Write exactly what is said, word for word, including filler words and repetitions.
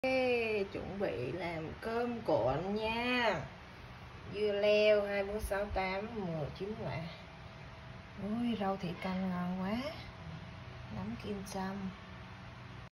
Ê, chuẩn bị làm cơm cuộn nha. Dưa leo hai bốn sáu tám mười chín quả. Ui, rau thủy canh ngon quá. Nấm kim châm.